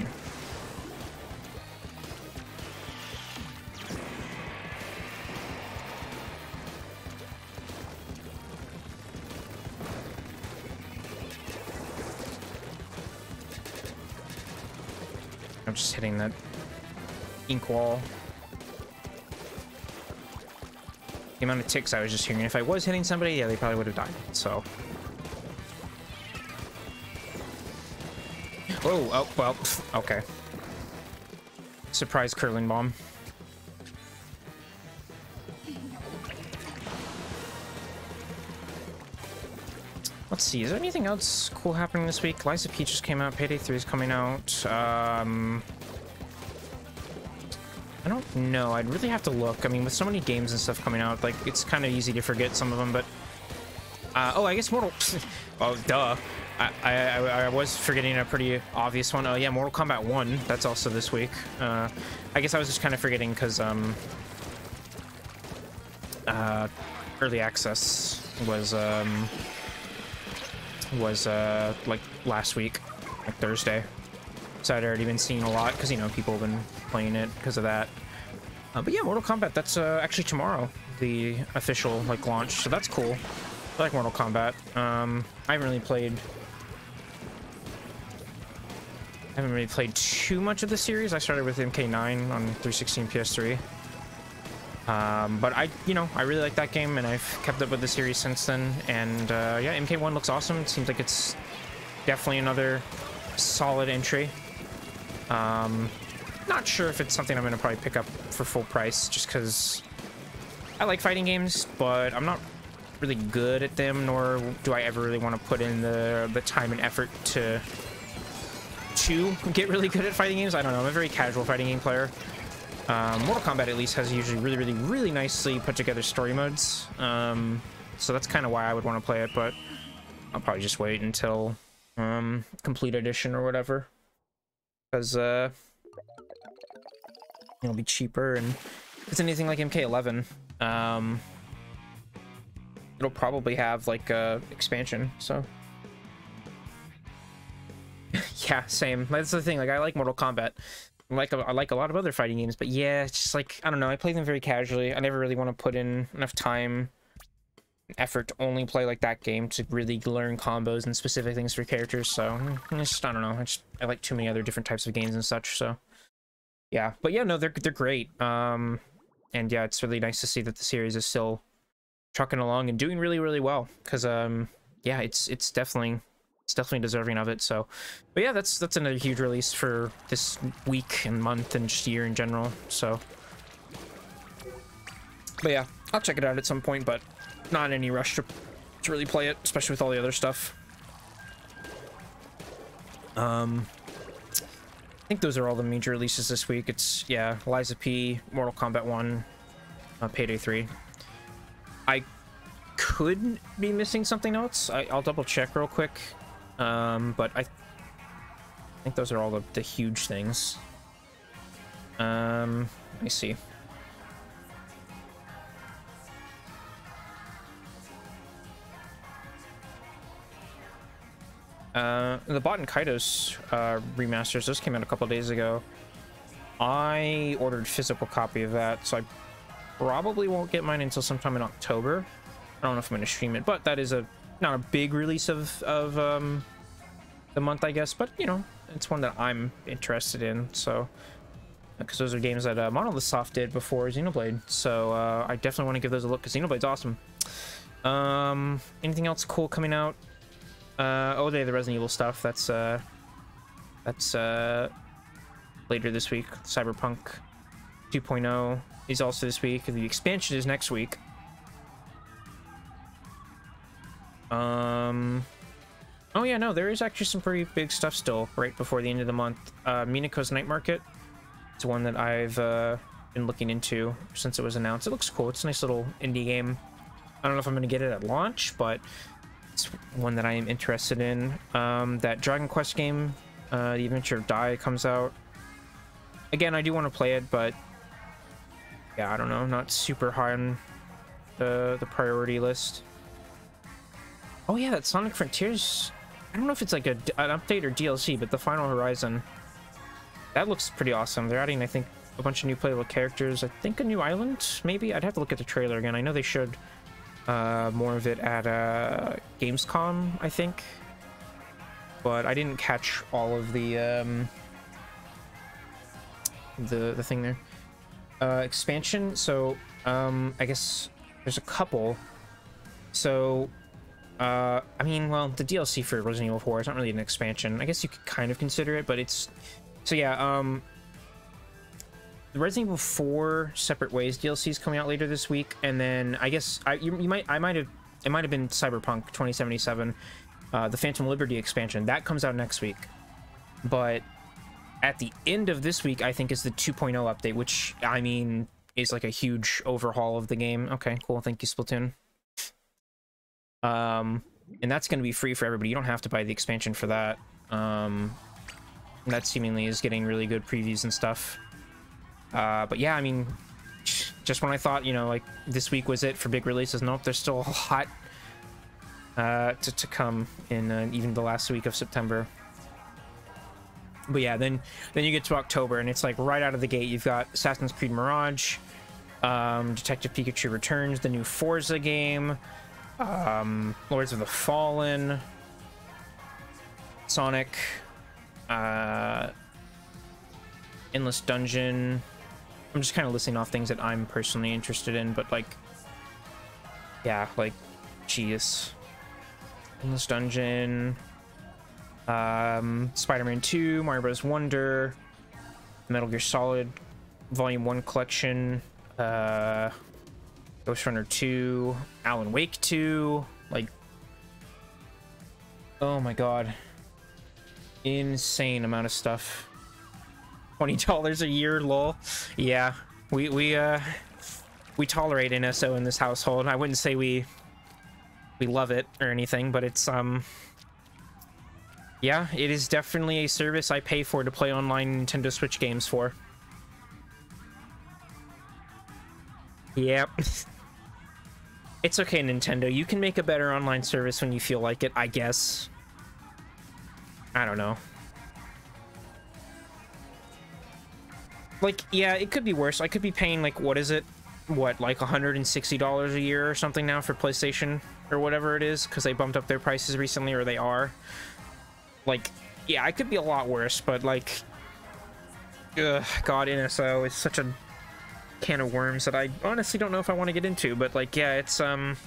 I'm just hitting that ink wall. The amount of ticks I was just hearing. If I was hitting somebody, yeah, they probably would have died. So. Oh, oh, well, okay. Surprise curling bomb. Let's see, is there anything else cool happening this week? Liza P just came out, Payday three is coming out. Um, I don't know, I'd really have to look. I mean, with so many games and stuff coming out, like, it's kind of easy to forget some of them, but... Uh, oh, I guess Mortal... oh, duh. I, I, I was forgetting a pretty obvious one. Oh, yeah, Mortal Kombat one. That's also this week. Uh, I guess I was just kind of forgetting because, um... Uh, Early Access was, um... was uh like last week, like Thursday, so I'd already been seeing a lot because, you know, people have been playing it because of that. Uh, but yeah, Mortal Kombat, that's uh, actually tomorrow, the official like launch, so that's cool. I like Mortal Kombat. um I haven't really played I haven't really played too much of the series. I started with M K nine on three sixteen P S three. Um, but I, you know, I really like that game, and I've kept up with the series since then. And uh, yeah, M K one looks awesome. It seems like it's definitely another solid entry. Um, not sure if it's something I'm going to probably pick up for full price, just because I like fighting games, but I'm not really good at them, nor do I ever really want to put in the the time and effort to to get really good at fighting games. I don't know. I'm a very casual fighting game player. Um, Mortal Kombat at least has usually really, really, really nicely put together story modes. Um, so that's kind of why I would want to play it, but I'll probably just wait until um, complete edition or whatever. Because uh, it'll be cheaper, and if it's anything like M K eleven, um, it'll probably have like a expansion, so. Yeah, same. That's the thing, like I like Mortal Kombat. Like a, I like a lot of other fighting games, but yeah, it's just like, I don't know, I play them very casually. I never really want to put in enough time, effort to only play like that game to really learn combos and specific things for characters. So I just, I don't know, I just I like too many other different types of games and such. So yeah, but yeah, no, they're they're great. Um, and yeah, it's really nice to see that the series is still trucking along and doing really really well. Because um, yeah, it's it's definitely. It's definitely deserving of it. So, but yeah, that's that's another huge release for this week and month and just year in general. So, but yeah, I'll check it out at some point, but not in any rush to, to really play it, especially with all the other stuff. Um, I think those are all the major releases this week. It's, yeah, Liza P, Mortal Kombat one, uh, Payday three. I could be missing something else. I, I'll double check real quick. Um, but I think those are all the, the huge things. Um, let me see. Uh, the Bot and Kaitos uh, remasters, those came out a couple days ago. I ordered physical copy of that, so I probably won't get mine until sometime in October. I don't know if I'm going to stream it, but that is a not a big release of, of um, the month, I guess. But, you know, it's one that I'm interested in, so... Because those are games that uh, Monolith Soft did before Xenoblade, so uh, I definitely want to give those a look, because Xenoblade's awesome. Um, anything else cool coming out? Uh, oh, they the Resident Evil stuff. That's uh, that's uh, later this week. Cyberpunk two point oh is also this week. The expansion is next week. Um, oh yeah, no, there is actually some pretty big stuff still right before the end of the month. Uh, Minako's Night Market. It's one that I've uh, been looking into since it was announced. It looks cool. It's a nice little indie game. I don't know if I'm going to get it at launch, but it's one that I am interested in. Um, that Dragon Quest game, uh, The Adventure of Dai, comes out. Again, I do want to play it, but yeah, I don't know. Not super high on the, the priority list. Oh yeah, that Sonic Frontiers. I don't know if it's like a, an update or D L C, but the Final Horizon. That looks pretty awesome. They're adding, I think, a bunch of new playable characters. I think a new island, maybe? I'd have to look at the trailer again. I know they showed uh, more of it at uh, Gamescom, I think. But I didn't catch all of the um, the, the thing there. Uh, expansion, so um, I guess there's a couple. So, uh, I mean, well, the D L C for Resident Evil four is not really an expansion. I guess you could kind of consider it, but it's... So yeah, um, the Resident Evil four Separate Ways D L C is coming out later this week, and then I guess I you, you might I might have it might have been Cyberpunk twenty seventy-seven, uh, the Phantom Liberty expansion that comes out next week. But at the end of this week, I think is the two point oh update, which I mean is like a huge overhaul of the game. Okay, cool. Thank you, Splatoon. Um, and that's going to be free for everybody. You don't have to buy the expansion for that. Um. That seemingly is getting really good previews and stuff. Uh, but yeah, I mean, just when I thought, you know, like, this week was it for big releases, nope, there's still a lot uh, to, to come in uh, even the last week of September. But yeah, then then you get to October, and it's like right out of the gate, you've got Assassin's Creed Mirage, um, Detective Pikachu Returns, the new Forza game, um, Lords of the Fallen, Sonic... Uh, Endless Dungeon. I'm just kind of listing off things that I'm personally interested in, but like, yeah, like, geez, Endless Dungeon, um, Spider-Man two, Mario Bros. Wonder, Metal Gear Solid Volume one Collection, uh, Ghost Runner two, Alan Wake two, like, oh my god. Insane amount of stuff. twenty dollars a year, lol. Yeah, we we uh we tolerate N S O in this household. I wouldn't say we we love it or anything, but it's um yeah, it is definitely a service I pay for to play online Nintendo Switch games for. Yep. It's okay, Nintendo. You can make a better online service when you feel like it, I guess. I don't know. Like, yeah, it could be worse. I could be paying, like, what is it? What, like one hundred sixty dollars a year or something now for PlayStation or whatever it is, because they bumped up their prices recently, or they are. Like, yeah, I could be a lot worse, but, like, ugh, God, N S O is such a can of worms that I honestly don't know if I want to get into, but, like, yeah, it's, um...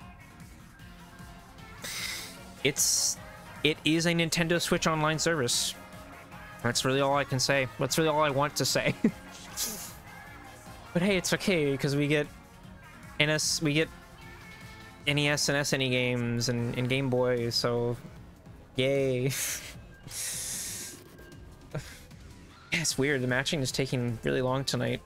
It's... It is a Nintendo Switch online service. That's really all I can say. That's really all I want to say. But hey, it's okay, because we get N S, we get N E S and S N E games and, and Game Boy, so yay. Yeah, it's weird. The matching is taking really long tonight.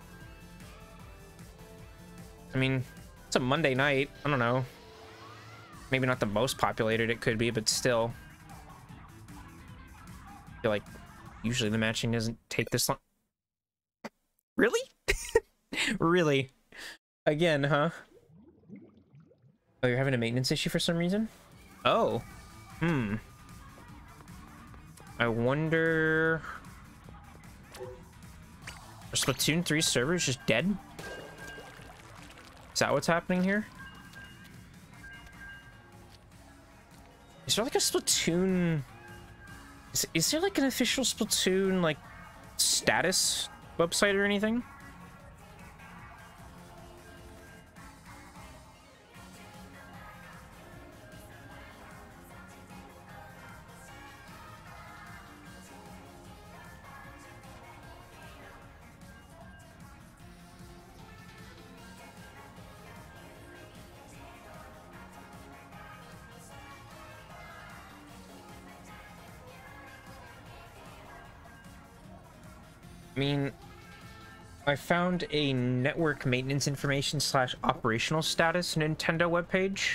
I mean, it's a Monday night. I don't know. Maybe not the most populated it could be, but still. I feel like Usually the matching doesn't take this long. Really? Really? Again, huh? Oh, you're having a maintenance issue for some reason? Oh. Hmm. I wonder... Are Splatoon three servers just dead? Is that what's happening here? Is there like a Splatoon... Is, is there like an official Splatoon, like, status website or anything? I mean, I found a network maintenance information slash operational status Nintendo webpage.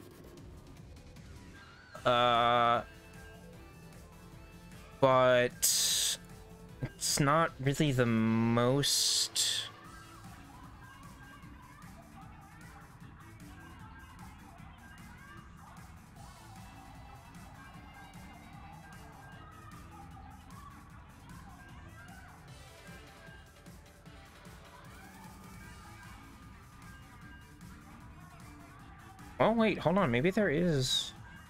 Uh, but it's not really the most... Oh, wait, hold on. Maybe there is.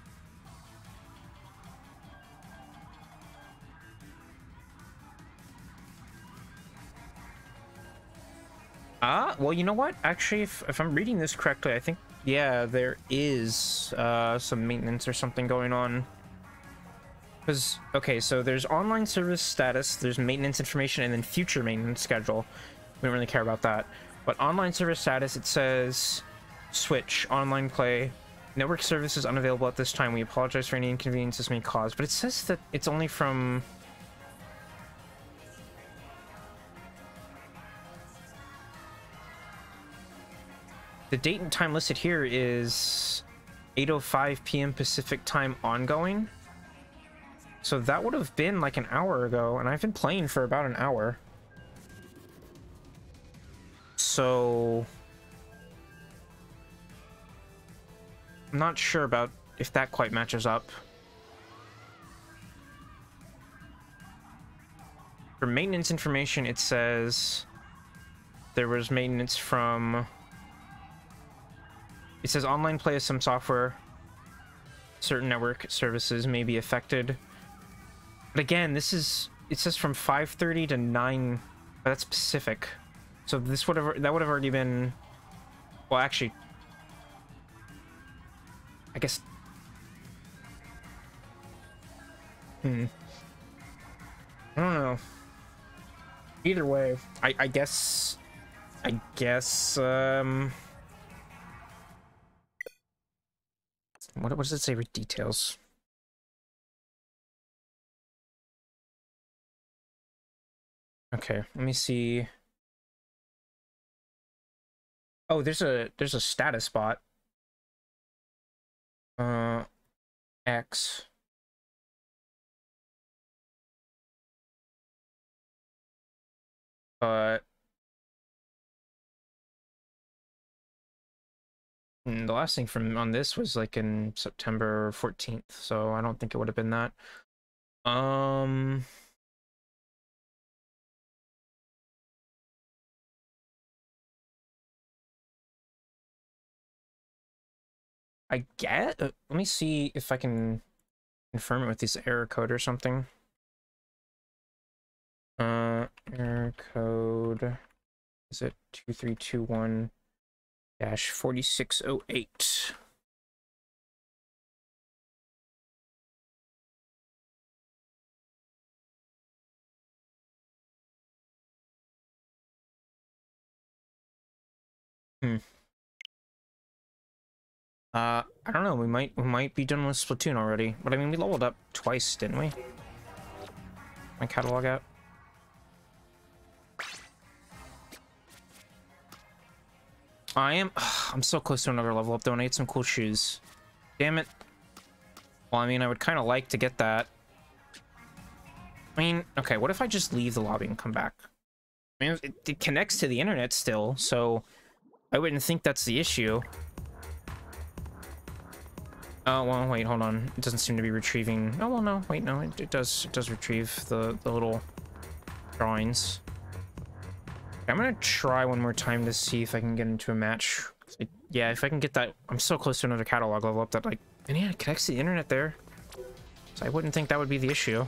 Ah, well, you know what? Actually, if, if I'm reading this correctly, I think, yeah, there is uh, some maintenance or something going on. Because, okay, so there's online service status, there's maintenance information, and then future maintenance schedule. We don't really care about that. But online service status, it says... Switch, online play, network services unavailable at this time. We apologize for any inconvenience this may cause. But it says that it's only from... The date and time listed here is eight oh five p m Pacific time ongoing. So that would have been like an hour ago, and I've been playing for about an hour. So... I'm not sure about if that quite matches up. For maintenance information, it says there was maintenance from... It says online play of some software. Certain network services may be affected. But again, this is... It says from five thirty to nine... That's Pacific. So this would have... That would have already been... Well, actually... I guess... Hmm. I don't know. Either way, I, I guess... I guess, um... What, what does it say with details? Okay, let me see. Oh, there's a there's a status bot. Uh, X. But mm, the last thing from on this was like in September fourteenth, so I don't think it would have been that. Um. I get. Uh, let me see if I can confirm it with this error code or something. Uh, error code. Is it two three two one dash forty-six oh eight? Hmm. Uh, I don't know. We might we might be done with Splatoon already, but I mean we leveled up twice, didn't we? My catalog out. I am. Ugh, I'm so close to another level up though, and I get some cool shoes. Damn it. Well, I mean, I would kind of like to get that. I mean, okay, what if I just leave the lobby and come back? I mean, it, it connects to the internet still, so I wouldn't think that's the issue. Oh, well, wait, hold on. It doesn't seem to be retrieving... Oh, well, no, wait, no, it, it does it does retrieve the, the little drawings. I'm gonna try one more time to see if I can get into a match. It, yeah, if I can get that... I'm so close to another catalog level up that, like... And yeah, it connects to the internet there. So I wouldn't think that would be the issue.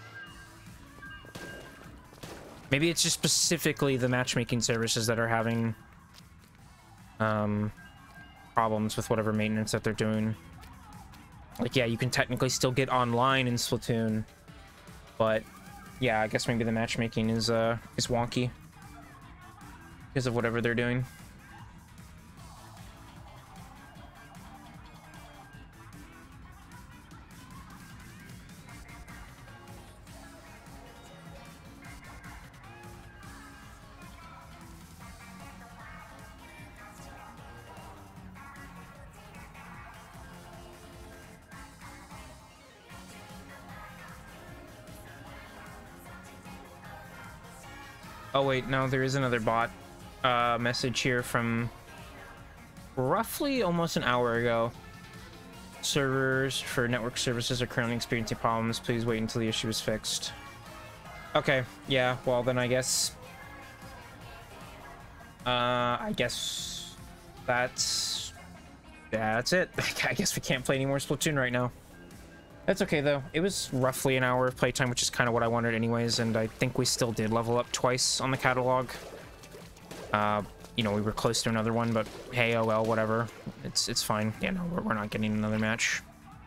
Maybe it's just specifically the matchmaking services that are having... Um... problems with whatever maintenance that they're doing. Like, yeah, you can technically still get online in Splatoon, but yeah, I guess maybe the matchmaking is uh is wonky because of whatever they're doing. Oh wait, no, there is another bot uh, message here from roughly almost an hour ago. Servers for network services are currently experiencing problems. Please wait until the issue is fixed. Okay, yeah, well then I guess... Uh, I guess that's... Yeah, that's it. I guess we can't play any more Splatoon right now. That's okay, though. It was roughly an hour of playtime, which is kind of what I wanted anyways, and I think we still did level up twice on the catalog. Uh, you know, we were close to another one, but hey, oh well, whatever. It's it's fine. Yeah, no, we're, we're not getting another match.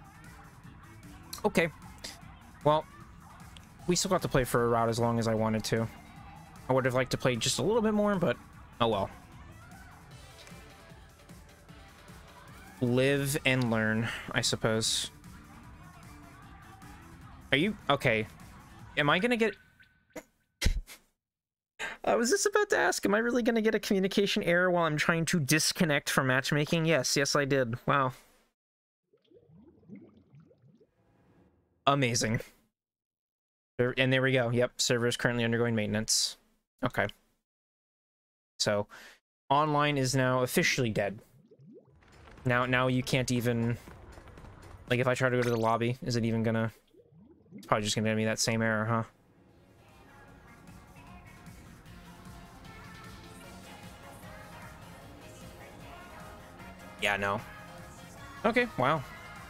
Okay. Well, we still got to play for a route as long as I wanted to. I would have liked to play just a little bit more, but oh well. Live and learn, I suppose. Are you okay? Am I gonna get... I was just about to ask, am I really gonna get a communication error while I'm trying to disconnect from matchmaking? Yes, yes I did. Wow. Amazing. And there we go. Yep, server is currently undergoing maintenance. Okay. So, online is now officially dead. Now, now you can't even... Like, if I try to go to the lobby, is it even gonna... It's probably just gonna give me that same error, huh? Yeah, no. Okay, wow.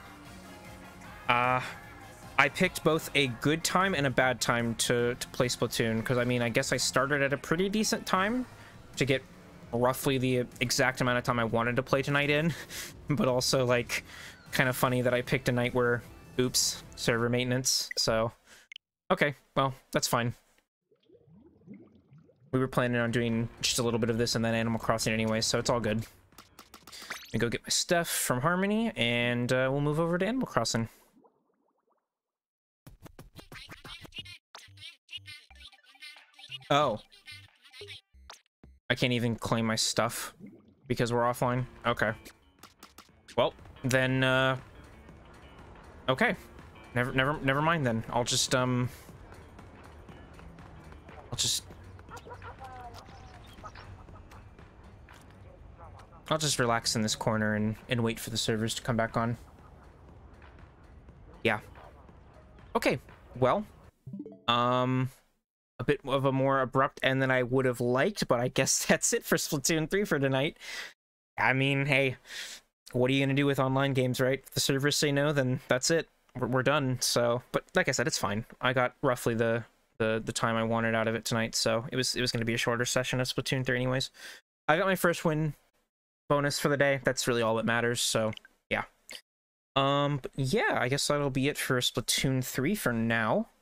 Uh, I picked both a good time and a bad time to, to play Splatoon, because, I mean, I guess I started at a pretty decent time to get roughly the exact amount of time I wanted to play tonight in, but also, like, kind of funny that I picked a night where... Oops, server maintenance, so... Okay, well, that's fine. We were planning on doing just a little bit of this and then Animal Crossing anyway, so it's all good. Let me go get my stuff from Harmony, and uh, we'll move over to Animal Crossing. Oh. I can't even claim my stuff because we're offline? Okay. Well, then, uh... Okay. Never, never, never mind then. I'll just, um... I'll just... I'll just relax in this corner and, and wait for the servers to come back on. Yeah. Okay. Well, um... a bit of a more abrupt end than I would have liked, but I guess that's it for Splatoon three for tonight. I mean, hey... What are you gonna do with online games, right? If the servers say no, then that's it. We're, we're done. So, but like I said, it's fine. I got roughly the, the the time I wanted out of it tonight, so it was it was gonna be a shorter session of Splatoon three, anyways. I got my first win bonus for the day. That's really all that matters. So, yeah. Um, but yeah, I guess that'll be it for Splatoon three for now.